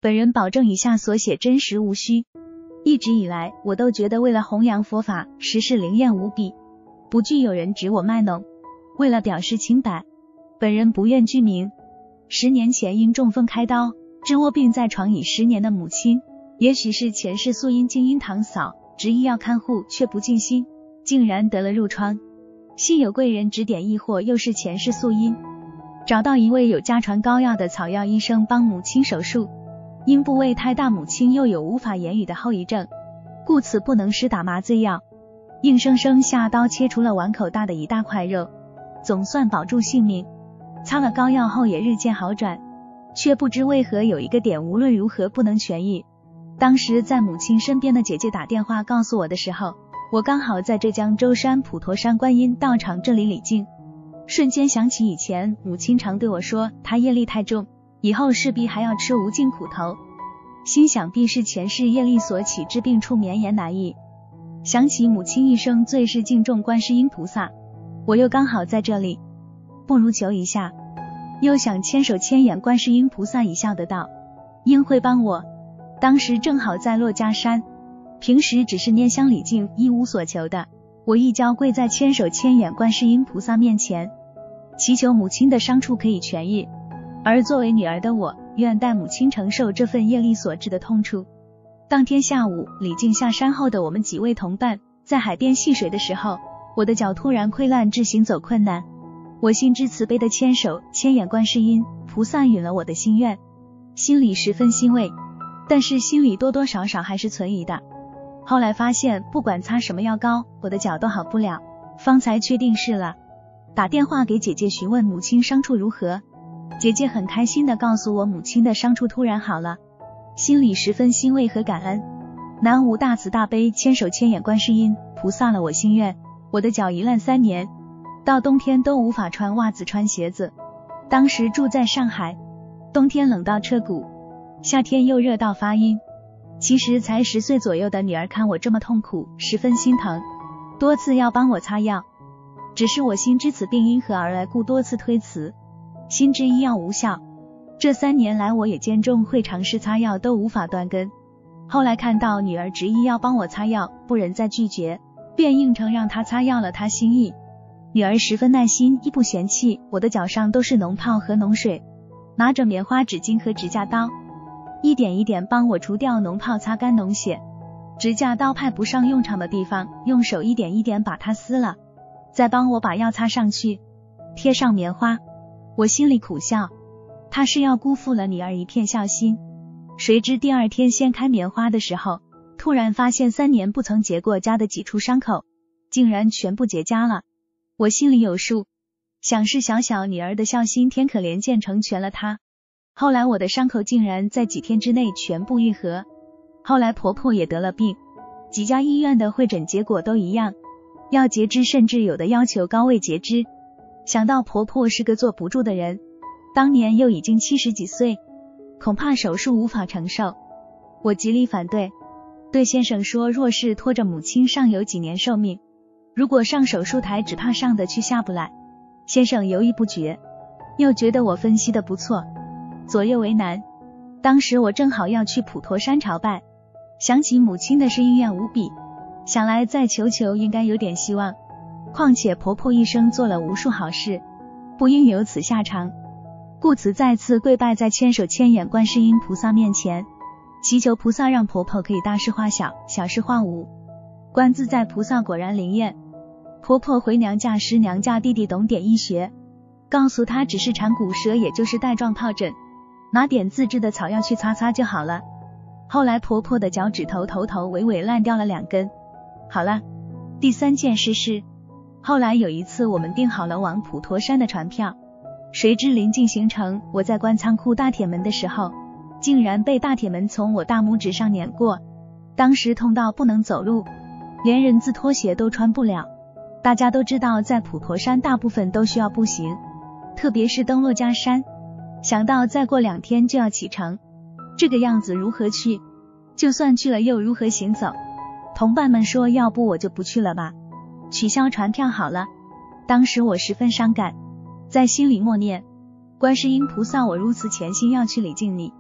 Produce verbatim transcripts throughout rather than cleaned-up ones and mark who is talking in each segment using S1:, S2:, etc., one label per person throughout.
S1: 本人保证以下所写真实无虚。一直以来，我都觉得为了弘扬佛法，实是灵验无比，不惧有人指我卖弄。为了表示清白，本人不愿具名。十年前因中风开刀，治卧病在床已十年的母亲，也许是前世素因经因堂嫂执意要看护，却不尽心，竟然得了褥疮。幸有贵人指点易惑，又是前世素因，找到一位有家传膏药的草药医生帮母亲手术。因部位太大，母亲又有无法言语的后遗症，故此不能施打麻醉药，硬生生下刀切除了碗口大的一大块肉，总算保住性命。擦了膏药后也日渐好转，却不知为何有一个点无论如何不能痊愈。当时在母亲身边的姐姐打电话告诉我的时候，我刚好在浙江舟山普陀山观音道场这里礼敬，瞬间想起以前母亲常对我说，她业力太重，以后势必还要吃无尽苦头，心想必是前世业力所起，治病处绵延难愈。想起母亲一生最是敬重观世音菩萨，我又刚好在这里，不如求一下。又想千手千眼观世音菩萨一笑得到，应会帮我。当时正好在珞珈山，平时只是拈香礼敬，一无所求的，我一跤跪在千手千眼观世音菩萨面前，祈求母亲的伤处可以痊愈。而作为女儿的我，愿代母亲承受这份业力所致的痛处。当天下午，礼敬下山后的我们几位同伴在海边戏水的时候，我的脚突然溃烂至行走困难。我心知慈悲的千手千眼观世音菩萨允了我的心愿，心里十分欣慰，但是心里多多少少还是存疑的。后来发现不管擦什么药膏，我的脚都好不了，方才确定是了。打电话给姐姐询问母亲伤处如何，姐姐很开心地告诉我母亲的伤处突然好了，心里十分欣慰和感恩。南无大慈大悲千手千眼观世音菩萨了我心愿。我的脚一烂三年，到冬天都无法穿袜子穿鞋子。当时住在上海，冬天冷到彻骨，夏天又热到发晕。其实才十岁左右的女儿看我这么痛苦，十分心疼，多次要帮我擦药，只是我心知此病因何而来，故多次推辞，心知医药无效。这三年来我也兼中会尝试擦药，都无法断根。后来看到女儿执意要帮我擦药，不忍再拒绝，便应承让她擦药了她心意。女儿十分耐心，亦不嫌弃，我的脚上都是脓泡和脓水，拿着棉花纸巾和指甲刀，一点一点帮我除掉脓泡，擦干脓血。指甲刀派不上用场的地方，用手一点一点把它撕了，再帮我把药擦上去，贴上棉花。我心里苦笑，她是要辜负了女儿一片孝心。谁知第二天掀开棉花的时候，突然发现三年不曾结过痂的几处伤口，竟然全部结痂了。我心里有数，想是小小女儿的孝心天可怜见成全了她。后来我的伤口竟然在几天之内全部愈合。后来婆婆也得了病，几家医院的会诊结果都一样，要截肢，甚至有的要求高位截肢。想到婆婆是个坐不住的人，当年又已经七十几岁，恐怕手术无法承受，我极力反对，对先生说，若是拖着母亲尚有几年寿命，如果上手术台只怕上得去下不来。先生犹豫不决，又觉得我分析的不错，左右为难。当时我正好要去普陀山朝拜，想起母亲的是意愿无比，想来再求求应该有点希望，况且婆婆一生做了无数好事，不应有此下场，故此再次跪拜在千手千眼观世音菩萨面前，祈求菩萨让婆婆可以大事化小，小事化无。观自在菩萨果然灵验，婆婆回娘家时，娘家弟弟懂点医学，告诉她只是缠骨折，也就是带状疱疹，拿点自制的草药去擦擦就好了。后来婆婆的脚趾头头头尾尾烂掉了两根。好了，第三件事是，后来有一次我们订好了往普陀山的船票，谁知临近行程，我在关仓库大铁门的时候，竟然被大铁门从我大拇指上碾过，当时痛到不能走路，连人字拖鞋都穿不了。大家都知道在普陀山大部分都需要步行，特别是登珞珈山，想到再过两天就要启程，这个样子如何去？就算去了又如何行走？同伴们说，要不我就不去了吧，取消船票好了。当时我十分伤感，在心里默念，观世音菩萨，我如此潜心要去礼敬你，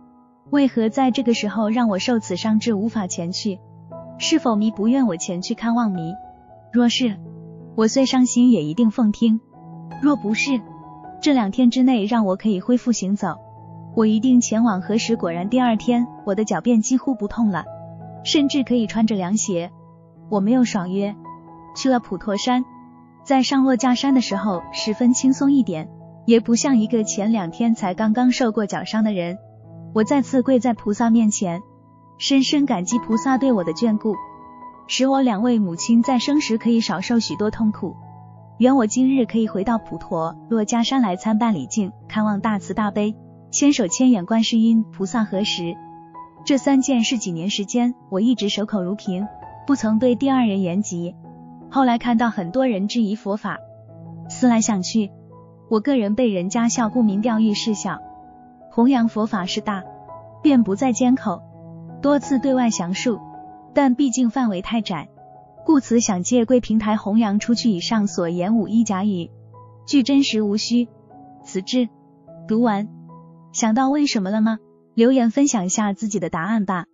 S1: 为何在这个时候让我受此伤至无法前去？是否弥不愿我前去看望弥？若是，我虽伤心也一定奉听；若不是，这两天之内让我可以恢复行走，我一定前往核实。果然第二天，我的脚便几乎不痛了，甚至可以穿着凉鞋。我没有爽约，去了普陀山，在上落架山的时候十分轻松一点，也不像一个前两天才刚刚受过脚伤的人。我再次跪在菩萨面前，深深感激菩萨对我的眷顾，使我两位母亲在生时可以少受许多痛苦。愿我今日可以回到普陀落架山来参拜礼敬，看望大慈大悲千手千眼观世音菩萨核实。这三件事几年时间，我一直守口如瓶，不曾对第二人言及。后来看到很多人质疑佛法，思来想去，我个人被人家笑，故名钓誉是小，弘扬佛法是大，便不再缄口，多次对外详述，但毕竟范围太窄，故此想借贵平台弘扬出去。以上所言无一假语，据真实无虚。此志读完，想到为什么了吗？留言分享下自己的答案吧。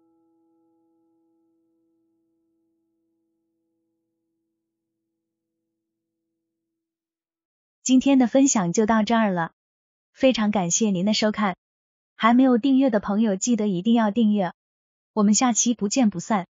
S1: 今天的分享就到这儿了，非常感谢您的收看，还没有订阅的朋友记得一定要订阅，我们下期不见不散。